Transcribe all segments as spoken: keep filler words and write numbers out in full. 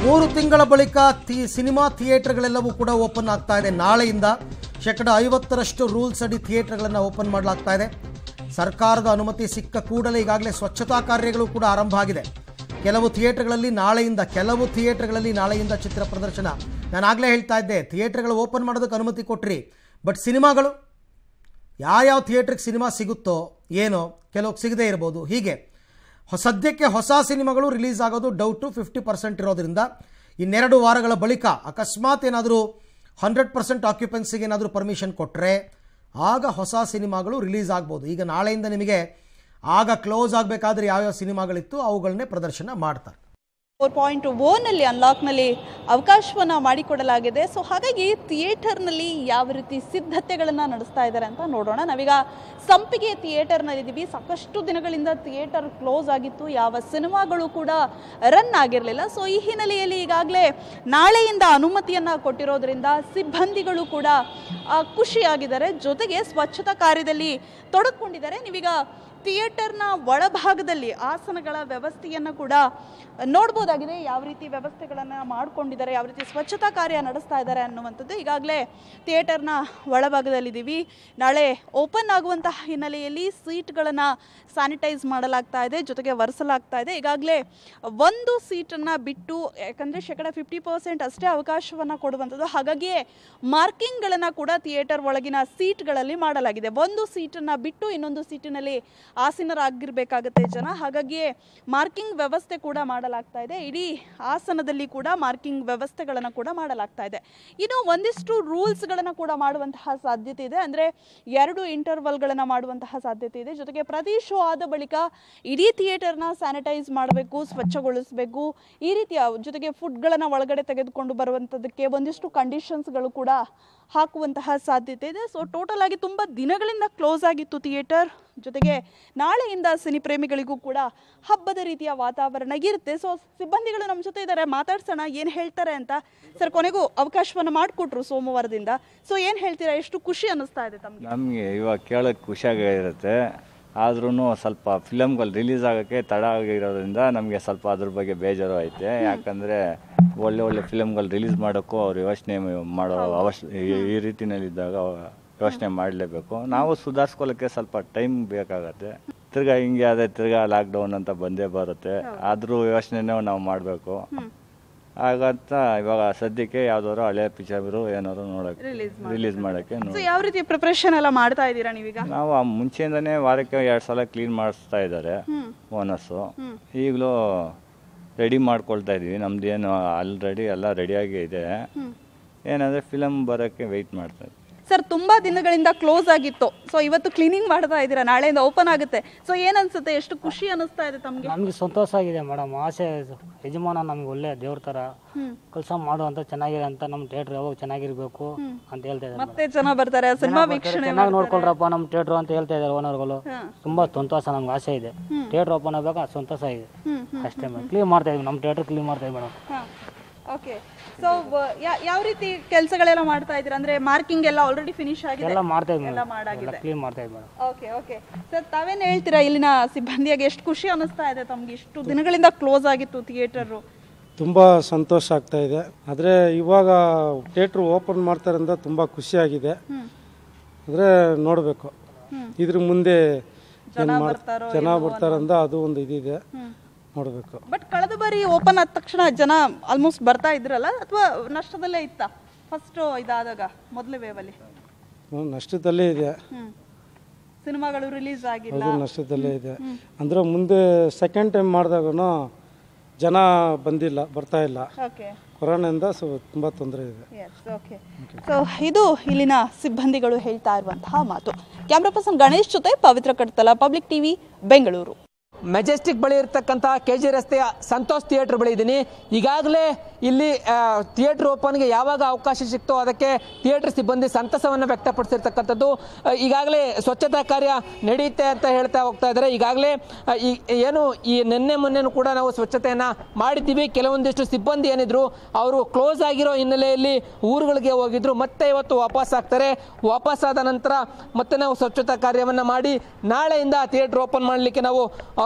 ಮೂರು ತಿಂಗಳ ಬಳಿಕ ಸಿನಿಮಾ ಥಿಯೇಟರ್ಗಳೆಲ್ಲವೂ ಕೂಡ ಓಪನ್ ಆಗ್ತಾ ಇದೆ. ನಾಳೆಯಿಂದ ಶೇಕಡ ಐವತ್ತರಷ್ಟು ರೂಲ್ಸ್ ಅಡಿ ಥಿಯೇಟರ್ಗಳನ್ನು ಓಪನ್ ಮಾಡಲಾಗ್ತಾ ಇದೆ. ಸರ್ಕಾರದ ಅನುಮತಿ ಸಿಕ್ಕ ಕೂಡಲೇ ಈಗಾಗಲೇ ಸ್ವಚ್ಛತಾ ಕಾರ್ಯಗಳು ಕೂಡ ಆರಂಭ ಆಗಿದೆ. ಕೆಲವು ಥಿಯೇಟರ್ಗಳಲ್ಲಿ ನಾಳೆಯಿಂದ ಕೆಲವು ಥಿಯೇಟರ್ಗಳಲ್ಲಿ ನಾಳೆಯಿಂದ ಚಿತ್ರ ಪ್ರದರ್ಶನ. ನಾನು ಆಗಲೇ ಹೇಳ್ತಾ ಇದ್ದೆ, ಥಿಯೇಟರ್ಗಳು ಓಪನ್ ಮಾಡೋದಕ್ಕೆ ಅನುಮತಿ ಕೊಟ್ರಿ, ಬಟ್ ಸಿನಿಮಾಗಳು ಯಾವ್ಯಾವ ಥಿಯೇಟ್ರಿಗೆ ಸಿನಿಮಾ ಸಿಗುತ್ತೋ ಏನೋ, ಕೆಲವು ಸಿಗದೇ ಇರ್ಬೋದು. ಹೀಗೆ ಸದ್ಯಕ್ಕೆ ಹೊಸ ಸಿನಿಮಾಗಳು ರಿಲೀಸ್ ಆಗೋದು ಡೌಟು ಫಿಫ್ಟಿ ಪರ್ಸೆಂಟ್ ಇರೋದ್ರಿಂದ ಇನ್ನೆರಡು ವಾರಗಳ ಬಳಿಕ ಅಕಸ್ಮಾತ್ ಏನಾದರೂ ಹಂಡ್ರೆಡ್ ಪರ್ಸೆಂಟ್ ಆಕ್ಯುಪೆನ್ಸಿಗೆ ಏನಾದರೂ ಪರ್ಮಿಷನ್ ಕೊಟ್ಟರೆ ಆಗ ಹೊಸ ಸಿನಿಮಾಗಳು ರಿಲೀಸ್ ಆಗ್ಬೋದು. ಈಗ ನಾಳೆಯಿಂದ ನಿಮಗೆ ಆಗ ಕ್ಲೋಸ್ ಆಗಬೇಕಾದ್ರೆ ಯಾವ್ಯಾವ ಸಿನಿಮಾಗಳಿತ್ತು ಅವುಗಳನ್ನೇ ಪ್ರದರ್ಶನ ಮಾಡ್ತಾರೆ. ಫೋರ್ ಪಾಯಿಂಟ್ ಓನಲ್ಲಿ ಅನ್ಲಾಕ್ನಲ್ಲಿ ಅವಕಾಶವನ್ನು ಮಾಡಿಕೊಡಲಾಗಿದೆ. ಸೊ ಹಾಗಾಗಿ ಥಿಯೇಟರ್ನಲ್ಲಿ ಯಾವ ರೀತಿ ಸಿದ್ಧತೆಗಳನ್ನು ನಡೆಸ್ತಾ ಇದ್ದಾರೆ ಅಂತ ನೋಡೋಣ. ನಾವೀಗ ಸಂಪಿಗೆ ಥಿಯೇಟರ್ನಲ್ಲಿದ್ದೀವಿ. ಸಾಕಷ್ಟು ದಿನಗಳಿಂದ ಥಿಯೇಟರ್ ಕ್ಲೋಸ್ ಆಗಿತ್ತು, ಯಾವ ಸಿನಿಮಾಗಳು ಕೂಡ ರನ್ ಆಗಿರಲಿಲ್ಲ. ಸೊ ಈ ಹಿನ್ನೆಲೆಯಲ್ಲಿ ಈಗಾಗಲೇ ನಾಳೆಯಿಂದ ಅನುಮತಿಯನ್ನು ಕೊಟ್ಟಿರೋದ್ರಿಂದ ಸಿಬ್ಬಂದಿಗಳು ಕೂಡ ಖುಷಿಯಾಗಿದ್ದಾರೆ, ಜೊತೆಗೆ ಸ್ವಚ್ಛತಾ ಕಾರ್ಯದಲ್ಲಿ ತೊಡಗಿಕೊಂಡಿದ್ದಾರೆ. ನೀವೀಗ ಥಿಯೇಟರ್ನ ಒಳಭಾಗದಲ್ಲಿ ಆಸನಗಳ ವ್ಯವಸ್ಥೆಯನ್ನು ಕೂಡ ನೋಡ್ಬೋದಾಗಿದೆ. ಯಾವ ರೀತಿ ವ್ಯವಸ್ಥೆಗಳನ್ನು ಮಾಡಿಕೊಂಡಿದ್ದಾರೆ, ಯಾವ ರೀತಿ ಸ್ವಚ್ಛತಾ ಕಾರ್ಯ ನಡೆಸ್ತಾ ಇದ್ದಾರೆ ಅನ್ನುವಂಥದ್ದು. ಈಗಾಗಲೇ ಥಿಯೇಟರ್ನ ಒಳಭಾಗದಲ್ಲಿದ್ದೀವಿ. ನಾಳೆ ಓಪನ್ ಆಗುವಂತಹ ಹಿನ್ನೆಲೆಯಲ್ಲಿ ಸೀಟ್ಗಳನ್ನು ಸ್ಯಾನಿಟೈಸ್ ಮಾಡಲಾಗ್ತಾ ಇದೆ, ಜೊತೆಗೆ ಒರೆಸಲಾಗ್ತಾ ಇದೆ. ಈಗಾಗಲೇ ಒಂದು ಸೀಟನ್ನು ಬಿಟ್ಟು, ಯಾಕಂದರೆ ಶೇಕಡ ಫಿಫ್ಟಿ ಪರ್ಸೆಂಟ್ ಅಷ್ಟೇ ಅವಕಾಶವನ್ನು ಕೊಡುವಂಥದ್ದು. ಹಾಗಾಗಿಯೇ ಮಾರ್ಕಿಂಗ್ಗಳನ್ನು ಕೂಡ ಥಿಯೇಟರ್ ಒಳಗಿನ ಸೀಟ್ಗಳಲ್ಲಿ ಮಾಡಲಾಗಿದೆ. ಒಂದು ಸೀಟನ್ನು ಬಿಟ್ಟು ಇನ್ನೊಂದು ಸೀಟಿನಲ್ಲಿ ಆಸೀನರಾಗಿರಬೇಕಾಗುತ್ತೆ ಜನ. ಹಾಗಾಗಿಯೇ ಮಾರ್ಕಿಂಗ್ ವ್ಯವಸ್ಥೆ ಕೂಡ ಮಾಡಲಾಗ್ತಾ ಇದೆ. ಇಡೀ ಆಸನದಲ್ಲಿ ಕೂಡ ಮಾರ್ಕಿಂಗ್ ವ್ಯವಸ್ಥೆಗಳನ್ನು ಕೂಡ ಮಾಡಲಾಗ್ತಾ ಇದೆ. ಇನ್ನು ಒಂದಿಷ್ಟು ರೂಲ್ಸ್ಗಳನ್ನು ಕೂಡ ಮಾಡುವಂತಹ ಸಾಧ್ಯತೆ ಇದೆ. ಅಂದರೆ ಎರಡು ಇಂಟರ್ವಲ್ಗಳನ್ನು ಮಾಡುವಂತಹ ಸಾಧ್ಯತೆ ಇದೆ. ಜೊತೆಗೆ ಪ್ರತಿ ಶೋ ಆದ ಬಳಿಕ ಇಡೀ ಥಿಯೇಟರ್ನ ಸ್ಯಾನಿಟೈಸ್ ಮಾಡಬೇಕು, ಸ್ವಚ್ಛಗೊಳಿಸಬೇಕು. ಈ ರೀತಿಯ ಜೊತೆಗೆ ಫುಡ್ಗಳನ್ನು ಒಳಗಡೆ ತೆಗೆದುಕೊಂಡು ಬರುವಂಥದ್ದಕ್ಕೆ ಒಂದಿಷ್ಟು ಕಂಡೀಷನ್ಸ್ಗಳು ಕೂಡ ಹಾಕುವಂತಹ ಸಾಧ್ಯತೆ ಇದೆ. ಸೊ ಟೋಟಲ್ ಆಗಿ ತುಂಬ ದಿನಗಳಿಂದ ಕ್ಲೋಸ್ ಆಗಿತ್ತು ಥಿಯೇಟರ್. ಜೊತೆಗೆ ನಾಳೆಯಿಂದ ಸಿನಿ ಪ್ರೇಮಿಗಳಿಗೂ ಕೂಡ ಹಬ್ಬದ ರೀತಿಯ ವಾತಾವರಣ ಇರುತ್ತೆ. ಸೊ ಸಿಬ್ಬಂದಿಗಳು ನಮ್ಮ ಜೊತೆ ಇದ್ದಾರೆ, ಮಾತಾಡ್ಸೋಣ ಏನು ಹೇಳ್ತಾರೆ ಅಂತ. ಸರ್, ಕೊನೆಗೂ ಅವಕಾಶವನ್ನು ಮಾಡಿಕೊಟ್ರು ಸೋಮವಾರದಿಂದ. ಸೊ ಏನು ಹೇಳ್ತೀರಾ, ಎಷ್ಟು ಖುಷಿ ಅನ್ನಿಸ್ತಾ ಇದೆ ತಮಗೆ? ನಮಗೆ ಇವಾಗ ಕೇಳೋಕ್ಕೆ ಖುಷಿಯಾಗಿರುತ್ತೆ, ಆದ್ರೂ ಸ್ವಲ್ಪ ಫಿಲಮ್ಗಳು ರಿಲೀಸ್ ಆಗೋಕ್ಕೆ ತಡ ಆಗಿರೋದ್ರಿಂದ ನಮಗೆ ಸ್ವಲ್ಪ ಅದ್ರ ಬಗ್ಗೆ ಬೇಜಾರು ಐತೆ. ಯಾಕಂದರೆ ಒಳ್ಳೆ ಒಳ್ಳೆ ಫಿಲಮ್ಗಳು ರಿಲೀಸ್ ಮಾಡೋಕ್ಕೂ ಅವ್ರು ಯೋಚನೆ ಮಾಡೋ ಅವಶ್ಯ ಈ ರೀತಿಯಲ್ಲಿದ್ದಾಗ ಯೋಚನೆ ಮಾಡಲೇಬೇಕು. ನಾವು ಸುಧಾರಿಸ್ಕೊಳ್ಳೋಕ್ಕೆ ಸ್ವಲ್ಪ ಟೈಮ್ ಬೇಕಾಗತ್ತೆ. ತಿರ್ಗಾ ಹಿಂಗೆ ಅದೇ ತಿರ್ಗಾ ಲಾಕ್ಡೌನ್ ಅಂತ ಬಂದೇ ಬರುತ್ತೆ, ಆದರೂ ಯೋಚನೆನೂ ನಾವು ಮಾಡಬೇಕು. ಹಾಗಂತ ಇವಾಗ ಸದ್ಯಕ್ಕೆ ಯಾವ್ದಾದ್ರು ಹಳೆ ಪಿಕ್ಚರ್ ಏನಾದ್ರು ನೋಡಕ್ಕೆ ರಿಲೀಸ್ ಮಾಡೋಕ್ಕೆ ಯಾವ ರೀತಿ ಪ್ರಿಪರೇಷನ್ ಎಲ್ಲ ಮಾಡ್ತಾ ಇದ್ದೀರಾ ನೀವೀಗ? ನಾವು ಮುಂಚೆಯಿಂದನೇ ವಾರಕ್ಕೆ ಎರಡು ಸಲ ಕ್ಲೀನ್ ಮಾಡಿಸ್ತಾ ಇದ್ದಾರೆ ಓನರ್ಸು. ಈಗಲೂ ರೆಡಿ ಮಾಡ್ಕೊಳ್ತಾ ಇದೀವಿ. ನಮ್ದು ಏನು ಆಲ್ರೆಡಿ ಎಲ್ಲ ರೆಡಿಯಾಗಿ ಇದೆ. ಏನಂದರೆ ಫಿಲಮ್ ಬರೋಕ್ಕೆ ವೆಯ್ಟ್ ಮಾಡ್ತಾ ಇದ್ದೀವಿ. ಸರ್, ತುಂಬಾ ದಿನಗಳಿಂದ ಕ್ಲೋಸ್ ಆಗಿತ್ತು. ಸೊ ಇವತ್ತು ಕ್ಲೀನಿಂಗ್ ಮಾಡ್ತಾ ಇದ್ದೀರಾ, ನಾಳೆಯಿಂದ ಓಪನ್ ಆಗುತ್ತೆ. ಸೊ ಏನ್ ಅನ್ಸುತ್ತೆ, ಎಷ್ಟು ಖುಷಿ ಅನಿಸ್ತಾ ಇದೆ ತಮಗೆ? ನಮ್ಗೆ ಸಂತೋಷ ಆಗಿದೆ ಮೇಡಮ್. ಆಸೆ ಯಜಮಾನ ನಮ್ಗೆ ಒಳ್ಳೆ ದೇವ್ರ ತರ ಕೆಲಸ ಮಾಡುವಂತ ಚೆನ್ನಾಗಿದೆ ಅಂತ ನಮ್ಮ ಥಿಯೇಟರ್ ಯಾವಾಗ ಚೆನ್ನಾಗಿರ್ಬೇಕು ಅಂತ ಹೇಳ್ತಾ ಇದ್ದಾರೆ. ಮತ್ತೆ ಜನ ಬರ್ತಾರೆ, ಸಿನಿಮಾ ವೀಕ್ಷಣೆ ಚೆನ್ನಾಗಿ ನೋಡ್ಕೊಳ್ರಪ್ಪ ನಮ್ಮ ಥಿಯೇಟರ್ ಅಂತ ಹೇಳ್ತಾ ಇದ್ದಾರೆ ಓನರ್ಗಳು. ತುಂಬಾ ಸಂತೋಷ, ನಮ್ಗೆ ಆಸೆ ಇದೆ ಥಿಯೇಟರ್ ಓಪನ್ ಆಗ್ಬೇಕು, ಸಂತೋಷ ಇದೆ ಅಷ್ಟೇ ಮೇಡಮ್. ಕ್ಲೀನ್ ಮಾಡ್ತಾ ಇದೀವಿ, ನಮ್ಮ ಥಿಯೇಟರ್ ಕ್ಲೀನ್ ಮಾಡ್ತಾ ಇದೀವಿ ಮೇಡಮ್. ಓಕೆ. ಸೊ ಯಾವ ರೀತಿ ಕೆಲಸಗಳೆಲ್ಲ ಮಾಡ್ತಾ ಇದ್ದೀರಾ? ಅಂದ್ರೆ ಮಾರ್ಕಿಂಗ್ ಎಲ್ಲ ಆಲ್ರೆಡಿ ಫಿನಿಶ್ ಆಗಿದೆ, ಎಲ್ಲ ಮಾಡ್ತಾ ಇದೀವಿ ಮೇಡಮ್, ಕ್ಲೀನ್ ಮಾಡ್ತಾ ಇದೀವಿ ಮೇಡಮ್. ಓಕೆ ಓಕೆ ಸರ್, ತಾವೇನು ಹೇಳ್ತೀರಾ, ಇಲ್ಲಿನ ಸಿಬ್ಬಂದಿಯಾಗಿ ಎಷ್ಟು ಖುಷಿ ಅನಿಸ್ತಾ ಇದೆ ತಮ್ಗೆ? ಇಷ್ಟು ದಿನಗಳಿಂದ ಕ್ಲೋಸ್ ಆಗಿತ್ತು ಥಿಯೇಟರ್. ತುಂಬ ಸಂತೋಷ ಆಗ್ತಾ ಇದೆ. ಆದರೆ ಇವಾಗ ಥಿಯೇಟ್ರ್ ಓಪನ್ ಮಾಡ್ತಾರಿಂದ ತುಂಬ ಖುಷಿಯಾಗಿದೆ. ಅಂದರೆ ನೋಡಬೇಕು ಇದ್ರ ಮುಂದೆ ಜನ ಬರ್ತಾರಂದ ಅದು ಒಂದು ಇದಿದೆ, ನೋಡಬೇಕು. ಬಟ್ ಕಳೆದ ಬಾರಿ ಓಪನ್ ಆದ ತಕ್ಷಣ ಜನ ಆಲ್ಮೋಸ್ಟ್ ಬರ್ತಾ ಇದ್ರಲ್ಲ, ಅಥವಾ ನಷ್ಟದಲ್ಲೇ ಇತ್ತ ಫಸ್ಟ್ ಇದಾದಾಗ ಮೊದಲೇ ವೇವಲ್ಲಿ? ನಷ್ಟದಲ್ಲೇ ಇದೆ, ಸಿನಿಮಾಗಳು ರಿಲೀಸ್ ಆಗಿಲ್ಲ, ಅದು ನಷ್ಟದಲ್ಲೇ ಇದೆ. ಅಂದ್ರೆ ಮುಂದೆ ಸೆಕೆಂಡ್ ಟೈಮ್ ಮಾಡಿದಾಗೂ ಜನ ಬಂದಿಲ್ಲ, ಬರ್ತಾ ಇಲ್ಲ. ಕೊರೋನಾದಿಂದ ಸೊ ತುಂಬ ತೊಂದರೆ ಇದೆ. ಸೊ ಇದು ಇಲ್ಲಿನ ಸಿಬ್ಬಂದಿಗಳು ಹೇಳ್ತಾ ಇರುವಂತಹ ಮಾತು. ಕ್ಯಾಮ್ರಾ ಪರ್ಸನ್ ಗಣೇಶ್ ಜೊತೆ Pavitra Kadtala, public TV, Bengaluru. Majestic ಬಳಿ ಇರತಕ್ಕಂತಹ ಕೆ ಜಿ ರಸ್ತೆಯ ಸಂತೋಷ್ ಥಿಯೇಟರ್ ಬಳಿ ಇದ್ದೀನಿ. ಈಗಾಗಲೇ ಇಲ್ಲಿ ಥಿಯೇಟರ್ ಓಪನ್ಗೆ ಯಾವಾಗ ಅವಕಾಶ ಸಿಕ್ತೋ ಅದಕ್ಕೆ ಥಿಯೇಟರ್ ಸಿಬ್ಬಂದಿ ಸಂತಸವನ್ನು ವ್ಯಕ್ತಪಡಿಸಿರ್ತಕ್ಕಂಥದ್ದು. ಈಗಾಗಲೇ ಸ್ವಚ್ಛತಾ ಕಾರ್ಯ ನಡೆಯುತ್ತೆ ಅಂತ ಹೇಳ್ತಾ ಹೋಗ್ತಾ ಇದ್ದಾರೆ. ಈಗಾಗಲೇ ಈ ಏನು ಈ ನಿನ್ನೆ ಮೊನ್ನೆನೂ ಕೂಡ ನಾವು ಸ್ವಚ್ಛತೆಯನ್ನು ಮಾಡಿದ್ದೀವಿ. ಕೆಲವೊಂದಿಷ್ಟು ಸಿಬ್ಬಂದಿ ಏನಿದ್ರು ಅವರು ಕ್ಲೋಸ್ ಆಗಿರೋ ಹಿನ್ನೆಲೆಯಲ್ಲಿ ಊರುಗಳಿಗೆ ಹೋಗಿದ್ರು, ಮತ್ತೆ ಇವತ್ತು ವಾಪಸ್ ಆಗ್ತಾರೆ. ವಾಪಸ್ ಆದ ನಂತರ ಮತ್ತೆ ನಾವು ಸ್ವಚ್ಛತಾ ಕಾರ್ಯವನ್ನು ಮಾಡಿ ನಾಳೆಯಿಂದ ಥಿಯೇಟರ್ ಓಪನ್ ಮಾಡಲಿಕ್ಕೆ ನಾವು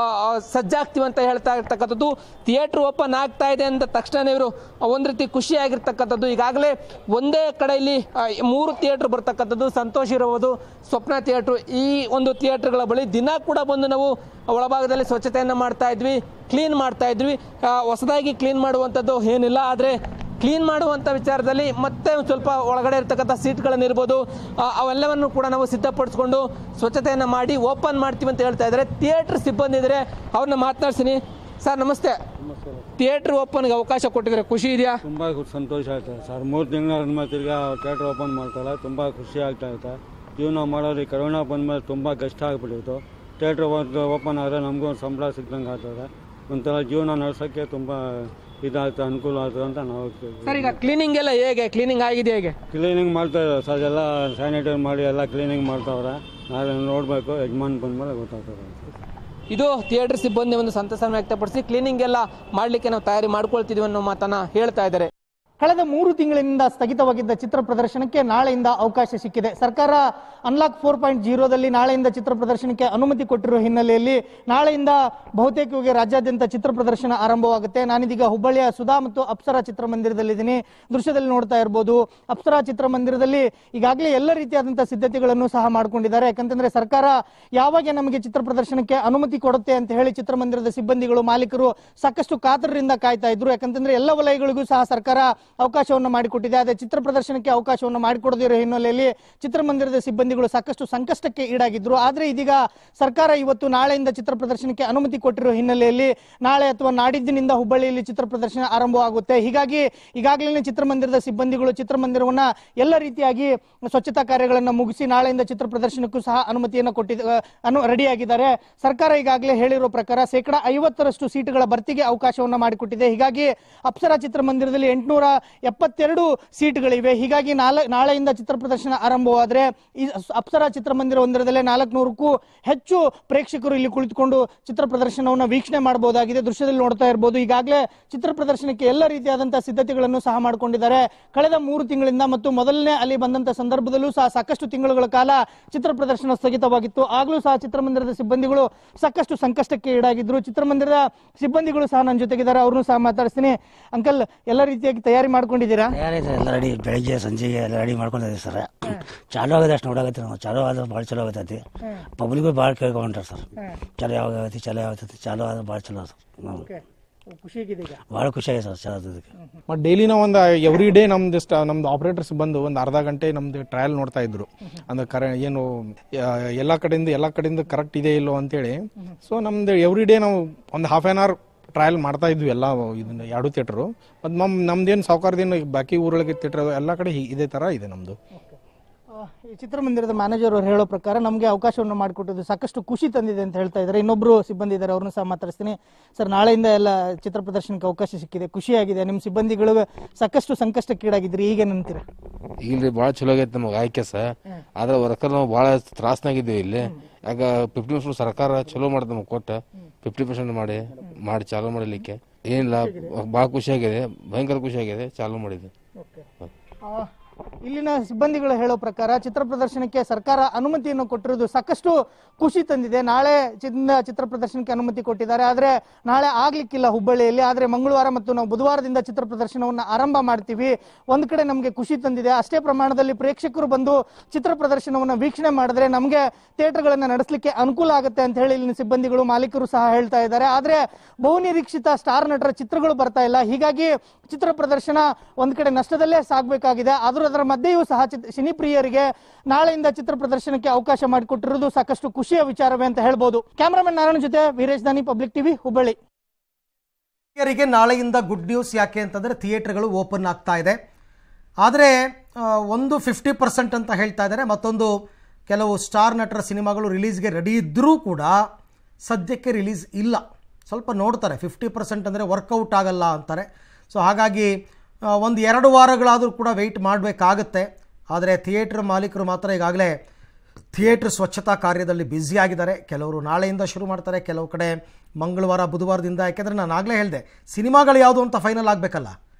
ಸಜ್ಜಾಗ್ತೀವಿ ಅಂತ ಹೇಳ್ತಾ ಇರ್ತಕ್ಕಂಥದ್ದು. ಥಿಯೇಟ್ರ್ ಓಪನ್ ಆಗ್ತಾ ಇದೆ ಅಂದ ತಕ್ಷಣ ಇವರು ಒಂದು ರೀತಿ ಖುಷಿಯಾಗಿರ್ತಕ್ಕಂಥದ್ದು. ಈಗಾಗಲೇ ಒಂದೇ ಕಡೆಯಲ್ಲಿ ಮೂರು ಥಿಯೇಟ್ರ್ ಬರ್ತಕ್ಕಂಥದ್ದು, ಸಂತೋಷ್ ಇರಬಹುದು, ಸ್ವಪ್ನ ಥಿಯೇಟ್ರು, ಈ ಒಂದು ಥಿಯೇಟ್ರ್ಗಳ ಬಳಿ ದಿನ ಕೂಡ ಬಂದು ನಾವು ಒಳಭಾಗದಲ್ಲಿ ಸ್ವಚ್ಛತೆಯನ್ನು ಮಾಡ್ತಾ ಇದ್ವಿ, ಕ್ಲೀನ್ ಮಾಡ್ತಾ ಇದ್ವಿ. ಹೊಸದಾಗಿ ಕ್ಲೀನ್ ಮಾಡುವಂಥದ್ದು ಏನಿಲ್ಲ, ಆದರೆ ಕ್ಲೀನ್ ಮಾಡುವಂಥ ವಿಚಾರದಲ್ಲಿ ಮತ್ತೆ ಒಂದು ಸ್ವಲ್ಪ ಒಳಗಡೆ ಇರ್ತಕ್ಕಂಥ ಸೀಟ್ಗಳನ್ನಿರ್ಬೋದು ಅವೆಲ್ಲವನ್ನು ಕೂಡ ನಾವು ಸಿದ್ಧಪಡಿಸ್ಕೊಂಡು ಸ್ವಚ್ಛತೆಯನ್ನು ಮಾಡಿ ಓಪನ್ ಮಾಡ್ತೀವಿ ಅಂತ ಹೇಳ್ತಾ ಇದ್ದಾರೆ. ಥಿಯೇಟ್ರ್ ಸಿಬ್ಬಂದಿ ಇದ್ದಾರೆ, ಅವ್ರನ್ನ ಮಾತನಾಡ್ತೀನಿ. ಸರ್ ನಮಸ್ತೆ. ಥಿಯೇಟ್ರ್ ಓಪನ್ಗೆ ಅವಕಾಶ ಕೊಟ್ಟಿದ್ದಾರೆ, ಖುಷಿ ಇದೆಯಾ? ತುಂಬ ಸಂತೋಷ ಆಯ್ತು ಸರ್. ಮೂರು ತಿಂಗಳ ತಿರ್ಗಾ ಥಿಯೇಟ್ರ್ ಓಪನ್ ಮಾಡ್ತಾರೆ, ತುಂಬ ಖುಷಿ ಆಗ್ತಾ ಇತ್ತು. ಜೀವನ ಮಾಡೋರಿಗೆ ಕರೋನಾ ಬಂದಮೇಲೆ ತುಂಬ ಕಷ್ಟ ಆಗಿಬಿಟ್ಟಿತ್ತು. ಥಿಯೇಟ್ರ್ ಓಪನ್ ಆದರೆ ನಮಗೂ ಒಂದು ಸಂಬಳ ಸಿಗ್ದಂಗೆ ಆಗ್ತದೆ, ಒಂಥರ ಜೀವನ ನಡೆಸೋಕ್ಕೆ ತುಂಬ ಇದಾಗ್ತದೆ, ಅನುಕೂಲ ಆಗ್ತದೆ ಅಂತ ನಾವು. ಸರ್ ಈಗ ಕ್ಲೀನಿಂಗ್ ಎಲ್ಲ ಹೇಗೆ ಕ್ಲೀನಿಂಗ್ ಆಗಿದೆ? ಹೇಗೆ ಕ್ಲೀನಿಂಗ್ ಮಾಡ್ತಾ ಇದ್ದಾರೆ ಸರ್, ಎಲ್ಲ ಸ್ಯಾನಿಟೈಸ್ ಮಾಡಿ ಎಲ್ಲ ಕ್ಲೀನಿಂಗ್ ಮಾಡ್ತಾವ್ರೆ. ನಾಳೆ ನೋಡಬೇಕು, ಯಜಮಾನ್ ಬಂದಮೇಲೆ ಗೊತ್ತಾಗ್ತದೆ. ಇದು ಥಿಯೇಟರ್ ಸಿಬ್ಬಂದಿ ಒಂದು ಸಂತಸವನ್ನು ವ್ಯಕ್ತಪಡಿಸಿ ಕ್ಲೀನಿಂಗ್ ಎಲ್ಲ ಮಾಡಲಿಕ್ಕೆ ನಾವು ತಯಾರಿ ಮಾಡ್ಕೊಳ್ತಿದ್ವಿ ಅನ್ನೋ ಮಾತನ್ನ ಹೇಳ್ತಾ ಇದ್ದಾರೆ. ಕಳೆದ ಮೂರು ತಿಂಗಳಿನಿಂದ ಸ್ಥಗಿತವಾಗಿದ್ದ ಚಿತ್ರ ಪ್ರದರ್ಶನಕ್ಕೆ ನಾಳೆಯಿಂದ ಅವಕಾಶ ಸಿಕ್ಕಿದೆ. ಸರ್ಕಾರ ಅನ್ಲಾಕ್ ಫೋರ್ ಪಾಯಿಂಟ್ ಜೀರೋದಲ್ಲಿ ನಾಳೆಯಿಂದ ಚಿತ್ರ ಪ್ರದರ್ಶನಕ್ಕೆ ಅನುಮತಿ ಕೊಟ್ಟಿರುವ ಹಿನ್ನೆಲೆಯಲ್ಲಿ ನಾಳೆಯಿಂದ ಬಹುತೇಕ ರಾಜ್ಯಾದ್ಯಂತ ಚಿತ್ರ ಪ್ರದರ್ಶನ ಆರಂಭವಾಗುತ್ತೆ. ನಾನಿದೀಗ ಹುಬ್ಬಳ್ಳಿಯ ಸುಧಾ ಮತ್ತು ಅಪ್ಸರಾ ಚಿತ್ರಮಂದಿರದಲ್ಲಿದ್ದೀನಿ. ದೃಶ್ಯದಲ್ಲಿ ನೋಡ್ತಾ ಇರಬಹುದು, ಅಪ್ಸರಾ ಚಿತ್ರಮಂದಿರದಲ್ಲಿ ಈಗಾಗಲೇ ಎಲ್ಲ ರೀತಿಯಾದಂತಹ ಸಿದ್ಧತೆಗಳನ್ನು ಸಹ ಮಾಡಿಕೊಂಡಿದ್ದಾರೆ. ಯಾಕಂತಂದ್ರೆ ಸರ್ಕಾರ ಯಾವಾಗ ನಮಗೆ ಚಿತ್ರ ಪ್ರದರ್ಶನಕ್ಕೆ ಅನುಮತಿ ಕೊಡುತ್ತೆ ಅಂತ ಹೇಳಿ ಚಿತ್ರಮಂದಿರದ ಸಿಬ್ಬಂದಿಗಳು, ಮಾಲೀಕರು ಸಾಕಷ್ಟು ಕಾತರದಿಂದ ಕಾಯ್ತಾ ಇದ್ರು. ಯಾಕಂತಂದ್ರೆ ಎಲ್ಲ ವಲಯಗಳಿಗೂ ಸಹ ಸರ್ಕಾರ ಅವಕಾಶವನ್ನು ಮಾಡಿಕೊಟ್ಟಿದೆ. ಆದರೆ ಚಿತ್ರ ಪ್ರದರ್ಶನಕ್ಕೆ ಅವಕಾಶವನ್ನು ಮಾಡಿಕೊಡದಿರೋ ಹಿನ್ನೆಲೆಯಲ್ಲಿ ಚಿತ್ರಮಂದಿರದ ಸಿಬ್ಬಂದಿಗಳು ಸಾಕಷ್ಟು ಸಂಕಷ್ಟಕ್ಕೆ ಈಡಾಗಿದ್ರು. ಆದರೆ ಇದೀಗ ಸರ್ಕಾರ ಇವತ್ತು ನಾಳೆಯಿಂದ ಚಿತ್ರ ಪ್ರದರ್ಶನಕ್ಕೆ ಅನುಮತಿ ಕೊಟ್ಟಿರೋ ಹಿನ್ನೆಲೆಯಲ್ಲಿ ನಾಳೆ ಅಥವಾ ನಾಡಿದ್ದಿನಿಂದ ಹುಬ್ಬಳ್ಳಿಯಲ್ಲಿ ಚಿತ್ರ ಪ್ರದರ್ಶನ ಆರಂಭವಾಗುತ್ತೆ. ಹೀಗಾಗಿ ಈಗಾಗಲೇ ಚಿತ್ರಮಂದಿರದ ಸಿಬ್ಬಂದಿಗಳು ಚಿತ್ರಮಂದಿರವನ್ನ ಎಲ್ಲ ರೀತಿಯಾಗಿ ಸ್ವಚ್ಛತಾ ಕಾರ್ಯಗಳನ್ನು ಮುಗಿಸಿ ನಾಳೆಯಿಂದ ಚಿತ್ರ ಪ್ರದರ್ಶನಕ್ಕೂ ಸಹ ಅನುಮತಿಯನ್ನು ಕೊಟ್ಟಿದ್ದ ಅನು ರೆಡಿಯಾಗಿದ್ದಾರೆ. ಸರ್ಕಾರ ಈಗಾಗಲೇ ಹೇಳಿರೋ ಪ್ರಕಾರ ಶೇಕಡ ಐವತ್ತರಷ್ಟು ಸೀಟುಗಳ ಭರ್ತಿಗೆ ಅವಕಾಶವನ್ನು ಮಾಡಿಕೊಟ್ಟಿದೆ. ಹೀಗಾಗಿ ಅಪ್ಸರಾ ಚಿತ್ರಮಂದಿರದಲ್ಲಿ ಎಂಟುನೂರ ಎಪ್ಪತ್ತೆರಡು ಸೀಟ್ಗಳಿವೆ. ಹೀಗಾಗಿ ನಾಳೆ ನಾಳೆಯಿಂದ ಚಿತ್ರ ಪ್ರದರ್ಶನ ಆರಂಭವಾದರೆ ಈ ಅಪ್ಸರಾ ಚಿತ್ರಮಂದಿರ ಒಂದರದಲ್ಲೇ ನಾಲ್ಕುನೂರಕ್ಕೂ ಹೆಚ್ಚು ಪ್ರೇಕ್ಷಕರು ಇಲ್ಲಿ ಕುಳಿತುಕೊಂಡು ಚಿತ್ರ ಪ್ರದರ್ಶನವನ್ನು ವೀಕ್ಷಣೆ ಮಾಡಬಹುದಾಗಿದೆ. ದೃಶ್ಯದಲ್ಲಿ ನೋಡ್ತಾ ಇರಬಹುದು, ಈಗಾಗಲೇ ಚಿತ್ರ ಪ್ರದರ್ಶನಕ್ಕೆ ಎಲ್ಲ ರೀತಿಯಾದಂತಹ ಸಿದ್ಧತೆಗಳನ್ನು ಸಹ ಮಾಡಿಕೊಂಡಿದ್ದಾರೆ. ಕಳೆದ ಮೂರು ತಿಂಗಳಿಂದ ಮತ್ತು ಮೊದಲನೇ ಅಲ್ಲಿ ಬಂದಂತಹ ಸಂದರ್ಭದಲ್ಲೂ ಸಹ ಸಾಕಷ್ಟು ತಿಂಗಳುಗಳ ಕಾಲ ಚಿತ್ರ ಪ್ರದರ್ಶನ ಸ್ಥಗಿತವಾಗಿತ್ತು. ಆಗಲೂ ಸಹ ಚಿತ್ರಮಂದಿರದ ಸಿಬ್ಬಂದಿಗಳು ಸಾಕಷ್ಟು ಸಂಕಷ್ಟಕ್ಕೆ ಈಡಾಗಿದ್ರು. ಚಿತ್ರಮಂದಿರದ ಸಿಬ್ಬಂದಿಗಳು ಸಹ ನನ್ನ ಜೊತೆಗಿದ್ದಾರೆ, ಅವ್ರನ್ನೂ ಸಹ ಮಾತಾಡಿಸ್ತೀನಿ. ಅಂಕಲ್, ಎಲ್ಲ ರೀತಿಯಾಗಿ ತಯಾರಿ ಮಾಡ್ಕೊಂಡಿದ್ದೀರಾ? ಎಲ್ಲ ರೆಡಿ, ಬೆಳಿಗ್ಗೆ ಸಂಜೆಗೆ ಎಲ್ಲ ರೆಡಿ ಮಾಡ್ಕೊಂಡಿದ್ದೀವಿ ಸರ್. ಚಾಲು ಆಗೋದು ಅಷ್ಟು ನೋಡಾಗತ್ತೆ, ನಾವು ಚಾಲು ಆದ್ರೆ ಭಾಳ ಚಲೋ ಆಗತ್ತೈತಿ. ಪಬ್ಲಿಕ್ ಭಾಳ ಕೇಳ್ಕೊಂಡ್ರೆ ಸರ್, ಚಲೋ ಯಾವಾಗ ಆಗತ್ತೆ, ಚಲೋ ಯಾವತ್ತೈತಿ, ಚಾಲು ಆದ್ರೆ ಭಾಳ ಚಲೋ ಸರ್. ಭಾಳ ಖುಷಿ ಆಗಿದೆ ಸರ್ ಚಾಲು ಆಗೋದಕ್ಕೆ. ಮತ್ತು ಡೈಲಿ ನಾವು ಒಂದು ಎವ್ರಿ ಡೇ ನಮ್ದು ಇಷ್ಟ ನಮ್ದು ಆಪರೇಟರ್ಸ್ ಬಂದು ಒಂದು ಅರ್ಧ ಗಂಟೆ ನಮ್ದು ಟ್ರಯಲ್ ನೋಡ್ತಾ ಇದ್ರು. ಅಂದ್ರೆ ಕರೆ ಏನು ಎಲ್ಲ ಕಡೆಯಿಂದ ಎಲ್ಲ ಕಡೆಯಿಂದ ಕರೆಕ್ಟ್ ಇದೆ ಇಲ್ಲೋ ಅಂತೇಳಿ. ಸೊ ನಮ್ದು ಎವ್ರಿ ಡೇ ನಾವು ಒಂದು ಹಾಫ್ ಆನ್ ಅವರ್ ಟ್ರಯಲ್ ಮಾಡ್ತಾ ಇದ್ವಿ ಎಲ್ಲ ಇದನ್ನ ಎರಡು ಥಿಯೇಟ್ರು. ಮತ್ತು ನಮ್ ನಮ್ದೇನು ಸಾವುಕಾರದೇನು ಬಾಕಿ ಊರೊಳಗೆ ಥಿಯೇಟರ್ ಎಲ್ಲ ಕಡೆ ಇದೇ ಥರ ಇದೆ ನಮ್ಮದು. ಈ ಚಿತ್ರಮಂದಿರದ ಮ್ಯಾನೇಜರ್ ಅವರು ಹೇಳೋ ಪ್ರಕಾರ ನಮಗೆ ಅವಕಾಶವನ್ನು ಮಾಡಿಕೊಟ್ಟಿದ್ದು ಸಾಕಷ್ಟು ಖುಷಿ ತಂದಿದೆ ಅಂತ ಹೇಳ್ತಾ ಇದ್ದಾರೆ. ಇನ್ನೊಬ್ರು ಸಿಬ್ಬಂದಿ ಇದ್ದಾರೆ, ಅವ್ರನ್ನ ಸಹ ಮಾತಾಡಿಸ್ತೀನಿ. ಸರ್, ನಾಳೆಯಿಂದ ಎಲ್ಲ ಚಿತ್ರ ಪ್ರದರ್ಶನಕ್ಕೆ ಅವಕಾಶ ಸಿಕ್ಕಿದೆ, ಖುಷಿಯಾಗಿದೆ. ನಿಮ್ಮ ಸಿಬ್ಬಂದಿಗಳು ಸಾಕಷ್ಟು ಸಂಕಷ್ಟಕ್ಕೀಡಾಗಿದ್ರಿ, ಈಗೇನಂತೀರ? ಇಲ್ರಿ, ಭಾಳ ಚಲೋ ಆಗೈತೆ ನಮಗೆ ಆಯ್ಕೆ ಸರ್. ಆದ್ರೆ ವರ್ಕರ್ ನಾವು ಭಾಳ ತ್ರಾಸ್ನಾಗಿದ್ದೀವಿ ಇಲ್ಲಿ. ಯಾಕ ಫಿಫ್ಟಿ ಪರ್ಸೆಂಟ್ ಸರ್ಕಾರ ಚಲೋ ಮಾಡ್ದೆ ನಮ್ಗೆ ಕೊಟ್ಟ, ಫಿಫ್ಟಿ ಪರ್ಸೆಂಟ್ ಮಾಡಿ ಮಾಡಿ ಚಾಲೂ ಮಾಡಲಿಕ್ಕೆ ಏನಿಲ್ಲ. ಭಾಳ ಖುಷಿಯಾಗಿದೆ, ಭಯಂಕರ ಖುಷಿಯಾಗಿದೆ ಚಾಲೂ ಮಾಡಿದೆ. ಇಲ್ಲಿನ ಸಿಬ್ಬಂದಿಗಳು ಹೇಳೋ ಪ್ರಕಾರ ಚಿತ್ರ ಪ್ರದರ್ಶನಕ್ಕೆ ಸರ್ಕಾರ ಅನುಮತಿಯನ್ನು ಕೊಟ್ಟಿರೋದು ಸಾಕಷ್ಟು ಖುಷಿ ತಂದಿದೆ. ನಾಳೆ ಚಿತ್ರ ಪ್ರದರ್ಶನಕ್ಕೆ ಅನುಮತಿ ಕೊಟ್ಟಿದ್ದಾರೆ, ಆದ್ರೆ ನಾಳೆ ಆಗ್ಲಿಕ್ಕಿಲ್ಲ ಹುಬ್ಬಳ್ಳಿಯಲ್ಲಿ. ಆದ್ರೆ ಮಂಗಳವಾರ ಮತ್ತು ನಾವು ಬುಧವಾರದಿಂದ ಚಿತ್ರ ಪ್ರದರ್ಶನವನ್ನು ಆರಂಭ ಮಾಡ್ತೀವಿ. ಒಂದ್ ಕಡೆ ನಮಗೆ ಖುಷಿ ತಂದಿದೆ, ಅಷ್ಟೇ ಪ್ರಮಾಣದಲ್ಲಿ ಪ್ರೇಕ್ಷಕರು ಬಂದು ಚಿತ್ರ ಪ್ರದರ್ಶನವನ್ನು ವೀಕ್ಷಣೆ ಮಾಡಿದ್ರೆ ನಮಗೆ ಥಿಯೇಟರ್ಗಳನ್ನ ನಡೆಸಲಿಕ್ಕೆ ಅನುಕೂಲ ಆಗುತ್ತೆ ಅಂತ ಹೇಳಿ ಇಲ್ಲಿನ ಸಿಬ್ಬಂದಿಗಳು, ಮಾಲೀಕರು ಸಹ ಹೇಳ್ತಾ ಇದ್ದಾರೆ. ಆದ್ರೆ ಬಹುನಿರೀಕ್ಷಿತ ಸ್ಟಾರ್ ನಟರ ಚಿತ್ರಗಳು ಬರ್ತಾ ಇಲ್ಲ. ಹೀಗಾಗಿ ಚಿತ್ರ ಪ್ರದರ್ಶನ ಒಂದ್ ಕಡೆ ನಷ್ಟದಲ್ಲೇ ಸಾಗಬೇಕಾಗಿದೆ. ಆದ್ರೂ ಅದರ ಮಧ್ಯೆಯೂ ಸಹ ಸಿನಿ ಪ್ರಿಯರಿಗೆ ನಾಳೆಯಿಂದ ಚಿತ್ರ ಪ್ರದರ್ಶನಕ್ಕೆ ಅವಕಾಶ ಮಾಡಿಕೊಟ್ಟಿರುವುದು ಸಾಕಷ್ಟು ಖುಷಿಯ ವಿಚಾರವೇ ಅಂತ ಹೇಳ್ಬೋದು. ಕ್ಯಾಮರಾಮನ್ ನಾರಾಯಣ ಜೊತೆ ವೀರೇಶ್ ದಾನಿ, ಪಬ್ಲಿಕ್ ಟಿವಿ, ಹುಬ್ಬಳ್ಳಿ. ನಾಳೆಯಿಂದ ಗುಡ್ ನ್ಯೂಸ್. ಯಾಕೆ ಅಂತಂದರೆ ಥಿಯೇಟರ್ಗಳು ಓಪನ್ ಆಗ್ತಾ ಇದೆ. ಆದರೆ ಒಂದು ಫಿಫ್ಟಿ ಪರ್ಸೆಂಟ್ ಅಂತ ಹೇಳ್ತಾ ಇದ್ದಾರೆ. ಮತ್ತೊಂದು ಕೆಲವು ಸ್ಟಾರ್ ನಟರ ಸಿನಿಮಾಗಳು ರಿಲೀಸ್ಗೆ ರೆಡಿ ಇದ್ದರೂ ಕೂಡ ಸದ್ಯಕ್ಕೆ ರಿಲೀಸ್ ಇಲ್ಲ. ಸ್ವಲ್ಪ ನೋಡ್ತಾರೆ, ಫಿಫ್ಟಿ ಪರ್ಸೆಂಟ್ ಅಂದರೆ ವರ್ಕೌಟ್ ಆಗಲ್ಲ ಅಂತಾರೆ. ಸೊ ಹಾಗಾಗಿ ಒಂದು ಎರಡು ವಾರಗಳಾದರೂ ಕೂಡ ವೆಯ್ಟ್ ಮಾಡಬೇಕಾಗತ್ತೆ. ಆದರೆ ಥಿಯೇಟ್ರ್ ಮಾಲೀಕರು ಮಾತ್ರ ಈಗಾಗಲೇ ಥಿಯೇಟ್ರ್ ಸ್ವಚ್ಛತಾ ಕಾರ್ಯದಲ್ಲಿ ಬ್ಯುಸಿಯಾಗಿದ್ದಾರೆ. ಕೆಲವರು ನಾಳೆಯಿಂದ ಶುರು ಮಾಡ್ತಾರೆ, ಕೆಲವು ಕಡೆ ಮಂಗಳವಾರ ಬುಧವಾರದಿಂದ. ಯಾಕೆಂದರೆ ನಾನು ಆಗಲೇ ಹೇಳಿದೆ, ಸಿನಿಮಾಗಳು ಯಾವುದು ಅಂತ ಫೈನಲ್ ಆಗಬೇಕಲ್ಲ.